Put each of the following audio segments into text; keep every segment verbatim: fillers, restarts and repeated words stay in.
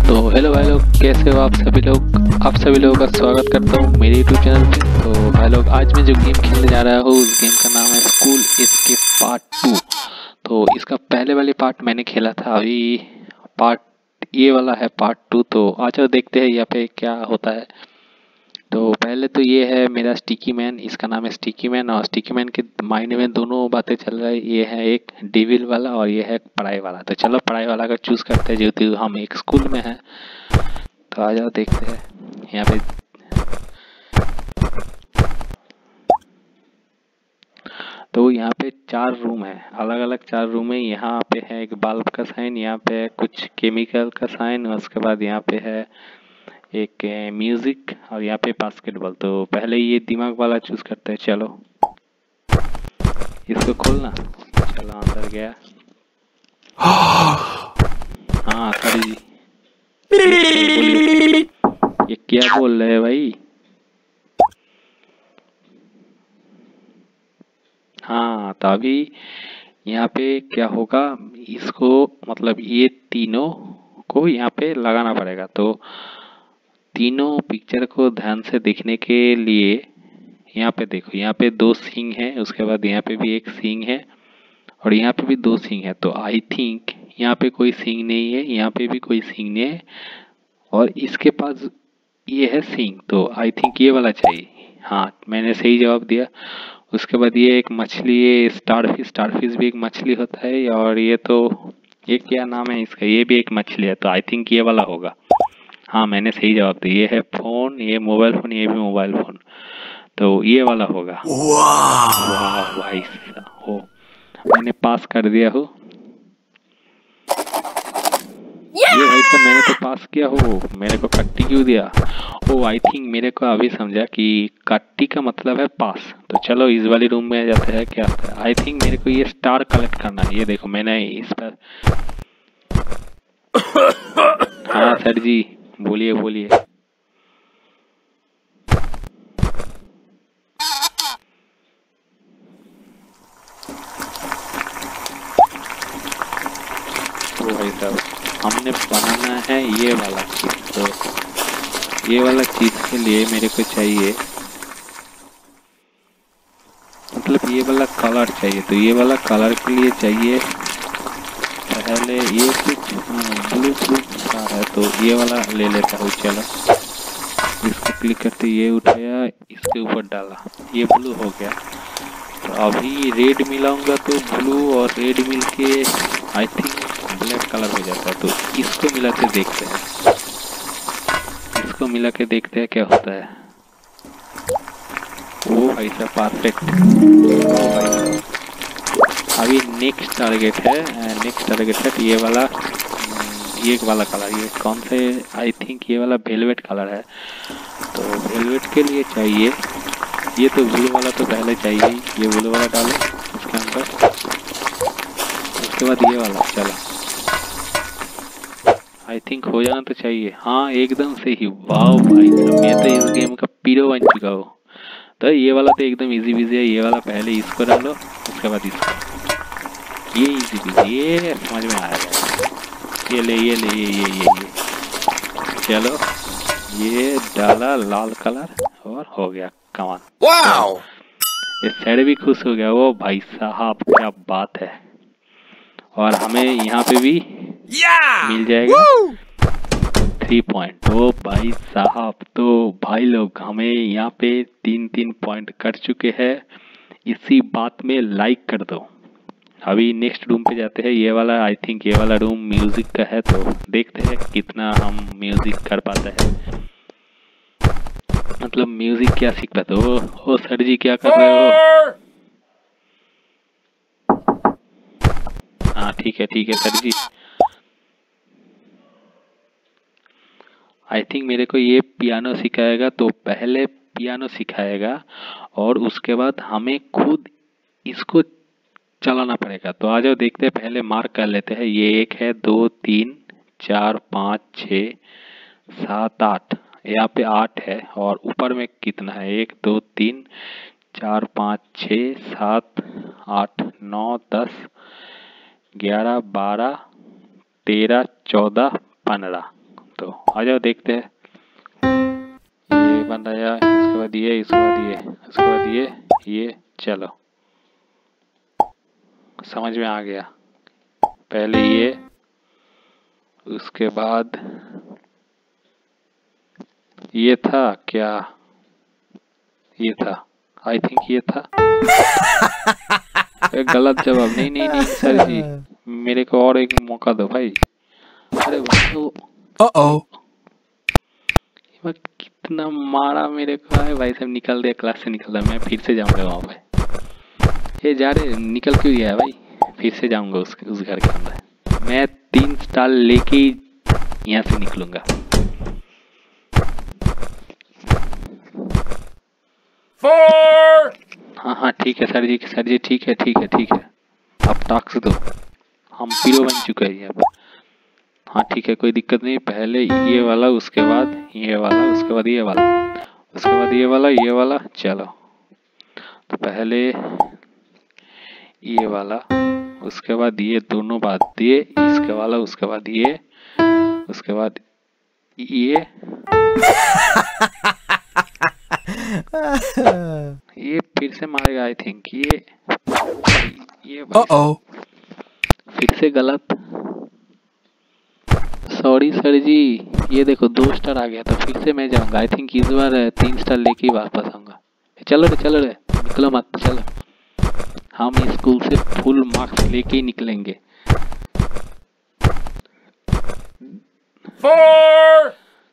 तो हेलो भाई लोग, कैसे हो आप सभी लोग। आप सभी लोगों का स्वागत करता हूँ मेरे यूट्यूब चैनल पे। तो भाई लोग, आज मैं जो गेम खेलने जा रहा हूँ उस गेम का नाम है स्कूल एस्केप पार्ट टू। तो इसका पहले वाली पार्ट मैंने खेला था, अभी पार्ट ये वाला है पार्ट टू। तो आ जाओ देखते हैं यहाँ पे क्या होता है। तो पहले तो ये है मेरा स्टिकी मैन, इसका नाम है स्टिकी मैन, और स्टिकी मैन के माइंड में दोनों बातें चल रहा है। ये है एक डेविल वाला और ये है पढ़ाई वाला। तो चलो पढ़ाई वाला का चूज करते हैं, जेहेतु हम एक स्कूल में हैं। तो आ जाओ देखते हैं यहाँ पे। तो यहाँ पे चार रूम है, अलग अलग चार रूम है। यहाँ पे है एक बल्ब का साइन, यहाँ पे है कुछ केमिकल का साइन, और उसके बाद यहाँ पे है एक म्यूजिक, और यहाँ पे बास्केटबॉल। तो पहले ये दिमाग वाला चूज करते हैं। चलो इसको खोलना। चलो अंदर गया। हाँ सर जी, बोलिए। ये क्या बोल रहे हैं भाई। हाँ तो अभी यहाँ पे क्या होगा, इसको मतलब ये तीनों को यहाँ पे लगाना पड़ेगा। तो तीनों पिक्चर को ध्यान से देखने के लिए यहाँ पे देखो, यहाँ पे दो सींग है, उसके बाद यहाँ पे भी एक सींग है, और यहाँ पे भी दो सींग है। तो आई थिंक यहाँ पे कोई सींग नहीं है, यहाँ पे भी कोई सींग नहीं है, और इसके पास ये है सींग। तो आई थिंक ये वाला चाहिए। हाँ मैंने सही जवाब दिया। उसके बाद ये एक मछली है, स्टारफिश। स्टारफिश भी एक मछली होता है, और ये तो ये क्या नाम है इसका, ये भी एक मछली है। तो आई थिंक ये वाला होगा। हाँ मैंने सही जवाब दिया। ये है फोन, ये मोबाइल फोन, ये भी मोबाइल फोन। तो ये वाला होगा। वाह भाई साहब, हो मैंने पास कर दिया हूँ। ये भाई साहब मैंने तो पास किया हो, मेरे को कट्टी क्यों दिया। ओ आई थिंक मेरे को अभी समझा कि कट्टी का मतलब है पास। तो चलो इस वाली रूम में जाते हैं। क्या आता है, आई थिंक मेरे को ये स्टार कलेक्ट करना है। ये देखो मैंने इस पर। हाँ सर जी, बोलिए बोलिए। तो भाई साहब हमने बनाना है ये वाला चीज। तो ये वाला चीज के लिए मेरे को चाहिए, मतलब ये वाला कलर चाहिए। तो ये वाला कलर के लिए चाहिए पहले ये कुछ ब्लू ब्लू सा है, तो ये वाला ले लेता हूँ। चलो इसको क्लिक करते ये उठाया, इसके ऊपर डाला, ये ब्लू हो गया। तो अभी रेड मिलाऊंगा तो ब्लू और रेड मिल के आई थिंक ब्लैक कलर हो जाता है। तो इसको मिला के देखते हैं, इसको मिला के देखते हैं क्या होता है। वो भाई साहब परफेक्ट। अभी नेक्स्ट टारगेट है, नेक्स्ट टारगेट है ये वाला, ये वाला कलर। ये कौन से, आई थिंक ये वाला वेलवेट कलर है। तो वेलवेट के लिए चाहिए, ये तो ब्लू वाला तो पहले चाहिए, ये ब्लू वाला डालो उसके अंदर। उसके बाद ये वाला। चलो आई थिंक हो जाना तो चाहिए। हाँ एकदम सही। वाह भाई मैं तो इस गेम का पीरो बन चुका हूँ। तो ये वाला तो एकदम इजी बिजी है। ये वाला पहले इसको डालो, उसके बाद इसको। ये इजी बिजी, ये समझ में आएगा। ये ले ये ले ये ये ये ये चलो ये डाला लाल कलर, और हो गया कमान। वाओ, ये साइड भी खुश हो गया। वो भाई साहब क्या बात है। और हमें यहाँ पे भी yeah! मिल जाएगा थ्री पॉइंट। ओ भाई साहब, तो भाई लोग हमें यहाँ पे तीन तीन पॉइंट कर चुके हैं। इसी बात में लाइक कर दो। अभी नेक्स्ट रूम पे जाते हैं। ये वाला आई थिंक ये वाला रूम म्यूजिक का है। तो देखते हैं कितना हम म्यूजिक कर पाते हैं, मतलब म्यूजिक क्या सीख पाते हो। ओ सर जी क्या कर रहे हो। हाँ ठीक है ठीक है सर जी। आई थिंक मेरे को ये पियानो सिखाएगा। तो पहले पियानो सिखाएगा, और उसके बाद हमें खुद इसको चलाना पड़ेगा। तो आ जाओ देखते हैं, पहले मार्क कर लेते हैं। ये एक है, दो, तीन, चार, पाँच, छ, सात, आठ। यहाँ पे आठ है, और ऊपर में कितना है, एक, दो, तीन, चार, पाँच, छ, सात, आठ, नौ, दस, ग्यारह, बारह, तेरह, चौदह, पंद्रह। तो आ जाओ देखते हैं। ये बन रहा है, इसके बाद ये, इसके बाद ये, इसके बाद ये ये चलो समझ में आ गया। पहले ये, उसके बाद ये था क्या, ये था, आई थिंक ये था। गलत जवाब। नहीं नहीं नहीं सर जी, मेरे को और एक मौका दो भाई। अरे भाई कितना मारा मेरे को है भाई साहब, निकल दे क्लास से, निकल रहा। मैं फिर से जाऊंगा वहाँ पे। ये जा रहे, निकल क्यों गया भाई? फिर से जाऊंगा उस उस घर के अंदर। मैं तीन स्टार लेके यहाँ से निकलूंगा। फोर। हाँ हाँ ठीक है सर जी, सर जी ठीक है ठीक है ठीक है। अब टास्क दो, हम पीरो बन चुके हैं अब। हाँ ठीक है कोई दिक्कत नहीं। पहले ये वाला, उसके बाद ये वाला, उसके बाद ये वाला, उसके बाद ये वाला, ये वाला चलो। तो पहले ये वाला, उसके बाद ये दोनों बाद ये, इसके वाला, उसके बाद ये, उसके बाद ये। ये फिर से मारेगा आई थिंक। ये ये फिर से गलत। सॉरी सर जी, ये देखो दो स्टार आ गया। तो फिर से मैं जाऊंगा। आई थिंक इस बार तीन स्टार लेके ही वापस आऊंगा। चलो रे चलो रे, निकलो मत, चलो हम स्कूल से फुल मार्क्स लेके ही निकलेंगे। फोर।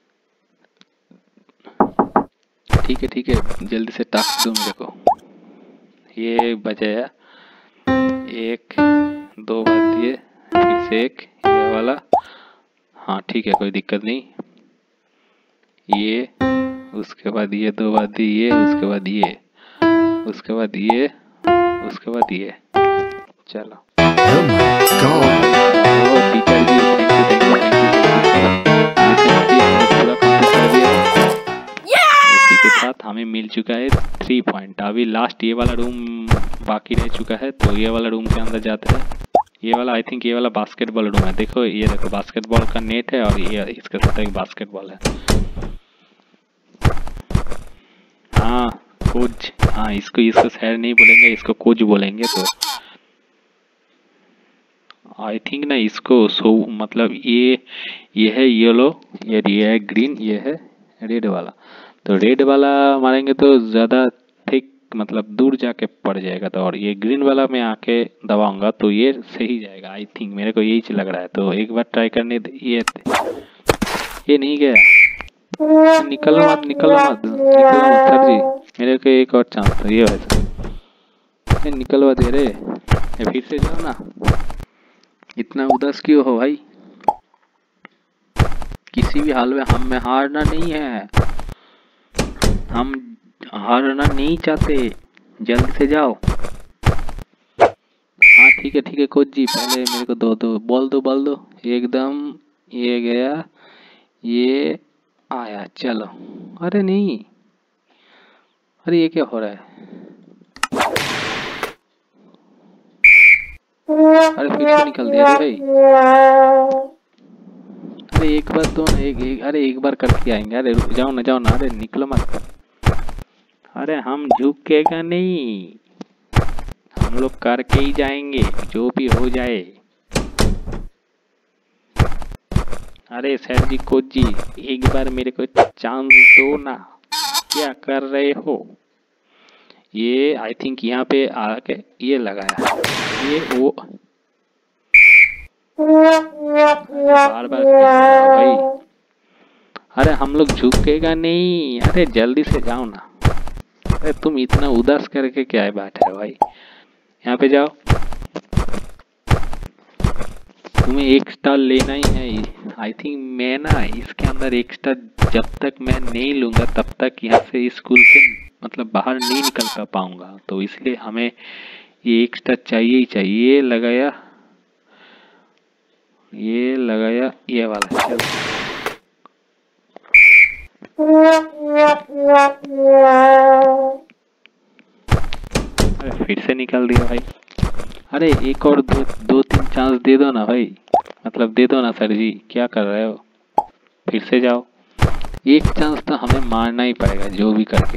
ठीक है ठीक है, जल्दी से टास्क दो मेरे को। ये बजाया, एक दो बार दिए, फिर से एक ये वाला। हाँ ठीक है कोई दिक्कत नहीं। ये, उसके बाद ये दो बार दी, ये, उसके बाद ये, उसके बाद ये, उसके बाद ये चलो। oh my God. Oh teacher ji thank you thank you thank you thank you. इसी के साथ हमें मिल चुका है थ्री पॉइंट। अभी लास्ट ये वाला रूम बाकी रह चुका है, तो ये वाला रूम के अंदर जाते हैं। ये वाला आई थिंक ये वाला बास्केटबॉल रूम है। देखो ये देखो बास्केटबॉल का नेट है और ये इसके साथ एक बास्केटबॉल है। हाँ कोच, हाँ इसको इसको सर नहीं बोलेंगे, इसको कोच बोलेंगे। तो आई थिंक ना इसको सो मतलब ये ये है येलो, ये ये है ग्रीन, ये है रेड वाला। तो रेड वाला मारेंगे तो ज़्यादा थिक मतलब दूर जाके पड़ जाएगा। तो और ये ग्रीन वाला मैं आके दबाऊंगा तो ये सही जाएगा। आई थिंक मेरे को यही लग रहा है। तो एक बार ट्राई करने दे। ये ये नहीं गया, निकलो मत निकलो मत निकलो मत सर जी, मेरे को एक और चांस था। ये वैसे निकलवा दे रहे, ये फिर से जाओ ना। इतना उदास क्यों हो भाई? किसी भी हाल में हम में हारना नहीं है, हम हारना नहीं चाहते। जल्दी से जाओ। हाँ ठीक है ठीक है कोच जी, पहले मेरे को दो दो बॉल दो बॉल दो एकदम। ये गया, ये आया, चलो। अरे नहीं, अरे ये क्या हो रहा है? अरे फिर से निकल दिया भाई। अरे एक बार दो ना, एक, एक अरे एक बार करके आएंगे। अरे रुक जाओ ना, जाओ ना, अरे निकलो मत। अरे हम झुकेगा नहीं, हम लोग करके ही जाएंगे जो भी हो जाए। अरे सर जी कोच जी एक बार मेरे को चांस दो ना, क्या कर रहे हो? ये आई थिंक यहाँ पे आके ये लगाया, ये वो बार बार भाई। अरे हम लोग झुकेगा नहीं, अरे जल्दी से जाओ ना। अरे तुम इतना उदास करके क्या बैठे हो भाई? यहाँ पे जाओ, तुम्हें एक स्टार लेना ही है। आई थिंक मैं ना इसके अंदर एक स्टार जब तक मैं नहीं लूंगा तब तक यहाँ से स्कूल से मतलब बाहर नहीं निकल पाऊंगा। तो इसलिए हमें ये एक स्टार चाहिए ही चाहिए। ये लगाया, ये लगाया, ये वाला चल। अरे फिर से निकाल दिया भाई। अरे एक और दो दो तीन चांस दे दो ना भाई, मतलब दे दो ना सर जी, क्या कर रहे हो? फिर से जाओ। एक चांस तो हमें मारना ही पड़ेगा जो भी करके।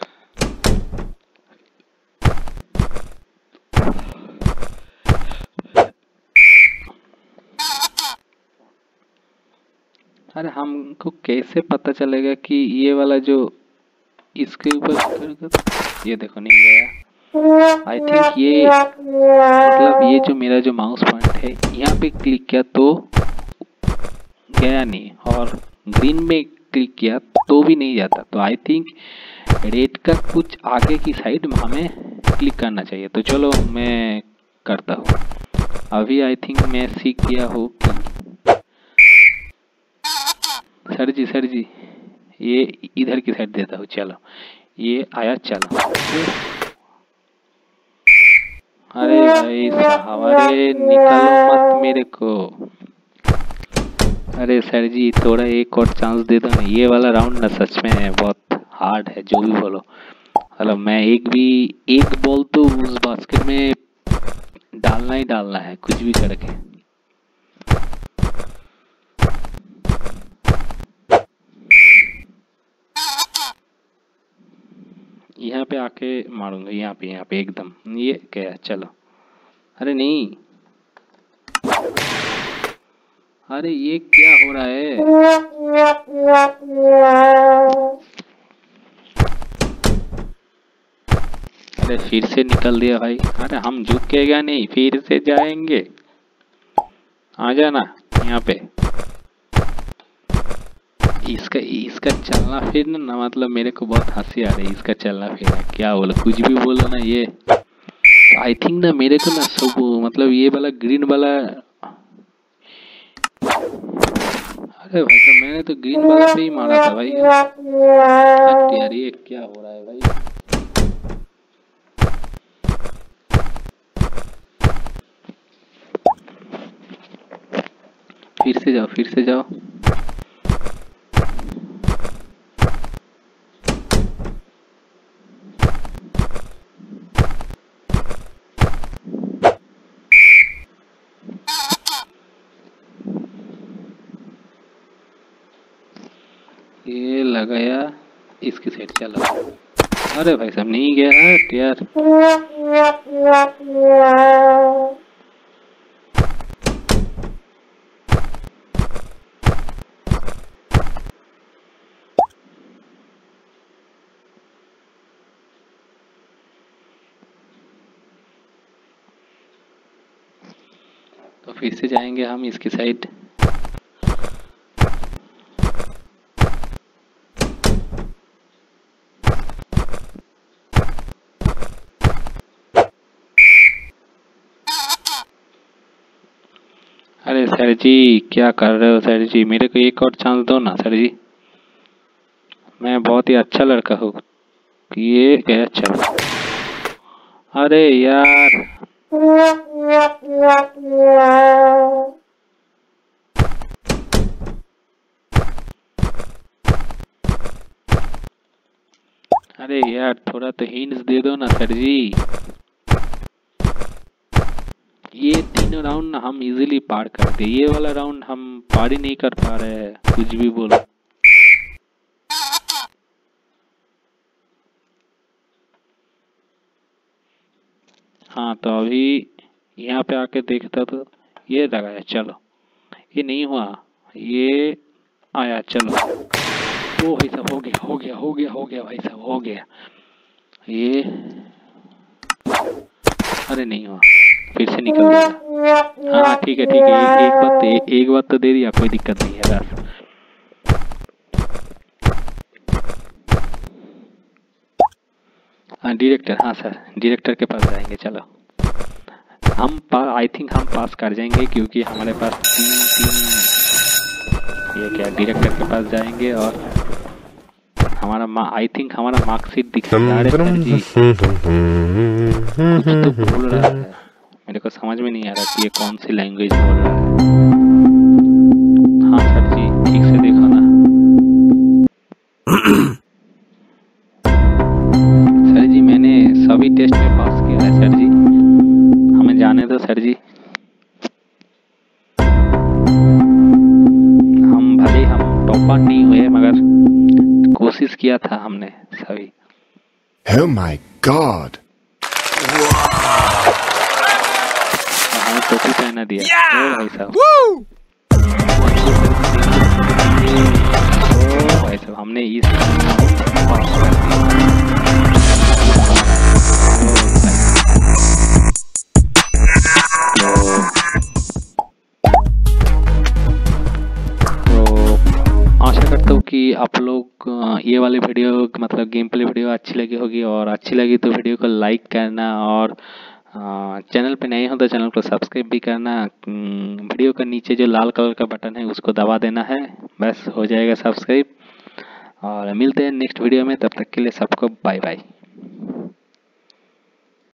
अरे हमको कैसे पता चलेगा कि ये वाला जो इसके ऊपर, ये देखो नहीं गया। आई थिंक ये मतलब ये जो मेरा जो माउस पॉइंट है यहाँ पे क्लिक किया तो गया नहीं, और ग्रीन में क्लिक किया तो भी नहीं जाता। तो आई थिंक रेड का कुछ आगे की साइड में हमें क्लिक करना चाहिए। तो चलो मैं करता हूँ। अभी आई थिंक मैं सीख गया हूँ कि सर जी सर जी ये इधर की साइड देता हूँ। चलो ये आया, चलो। अरे भाई साहब, अरे निकालो मत मेरे को। अरे सर जी थोड़ा एक और चांस दे दो ना। ये वाला राउंड ना सच में बहुत हार्ड है, जो भी बोलो। मतलब मैं एक भी एक बॉल तो उस बास्केट में डालना ही डालना है, कुछ भी करके। यहाँ पे आके मारूंगा, यहाँ पे यहाँ पे एकदम ये क्या। चलो अरे नहीं, अरे ये क्या हो रहा है। अरे फिर से निकल दिया भाई। अरे हम झुकेगा नहीं, फिर से जाएंगे। आ जाना यहाँ पे। इसका इसका चलना फिरना ना, मतलब मेरे को बहुत हंसी आ रही है इसका चलना फिरना। क्या बोलो, कुछ भी बोलो ना। ये आई थिंक ना मेरे को ना सब मतलब ये वाला ग्रीन वाला, अरे भाई साहब मैंने तो ग्रीन वाला पे ही मारा था भाई। यार ये क्या हो रहा है भाई। फिर से जाओ, फिर से जाओ। ये लगाया इसकी साइड, चलो। अरे भाई साहब नहीं गया है यार। तो फिर से जाएंगे हम इसकी साइड। अरे सर जी क्या कर रहे हो सर जी, मेरे को एक और चांस दो ना सर जी। मैं बहुत ही अच्छा लड़का हूँ। ये गया, चलो। अरे यार अरे यार थोड़ा तो हिंट्स दे दो ना सर जी। ये तीनों राउंड ना हम इजीली पार कर दे, ये वाला राउंड हम पार ही नहीं कर पा रहे हैं, कुछ भी बोलो। हाँ तो अभी यहाँ पे आके देखता तो ये लगाया, चलो। ये नहीं हुआ, ये आया, चलो। ओ भाई साहब हो गया हो गया हो गया हो गया भाई साहब हो गया। ये अरे नहीं हुआ, फिर से निकल गया। हाँ ठीक है ठीक है, एक, एक बात तो एक बात तो दे दिया, कोई दिक्कत नहीं है बस। हाँ डायरेक्टर, हाँ सर डायरेक्टर के पास जाएंगे। चलो हम आई थिंक हम पास कर जाएंगे, क्योंकि हमारे पास तीन तीन ये क्या डायरेक्टर के पास जाएंगे और हमारा आई थिंक हमारा मार्कशीट दिखा रहा है सर जी। कुछ तो बोल रहा है, मेरे को समझ में नहीं आ रहा कि ये कौन सी लैंग्वेज बोल रहा है। हाँ सर जी ठीक से देखो ना। सर जी मैंने सभी टेस्ट में पास किया है सर जी, हमें जाने दो सर जी। हम भले हम टॉपर रिस्पॉन्ड नहीं हुए, मगर कोशिश किया था हमने सभी। Oh my God! हमें टोपी पहना दिया। Yeah! ओ भाई साहब, Woo! ओ भाई साहब, हमने इस पास कर दिया। आशा करता हूँ कि आप लोग अ, ये वाली वीडियो मतलब गेम प्ले वीडियो अच्छी लगी होगी, और अच्छी लगी तो वीडियो को लाइक करना, और अ, चैनल पे नए हो तो चैनल को सब्सक्राइब भी करना। अम, वीडियो का नीचे जो लाल कलर का बटन है उसको दबा देना है, बस हो जाएगा सब्सक्राइब। और मिलते हैं नेक्स्ट वीडियो में, तब तक के लिए सबको बाय बाय।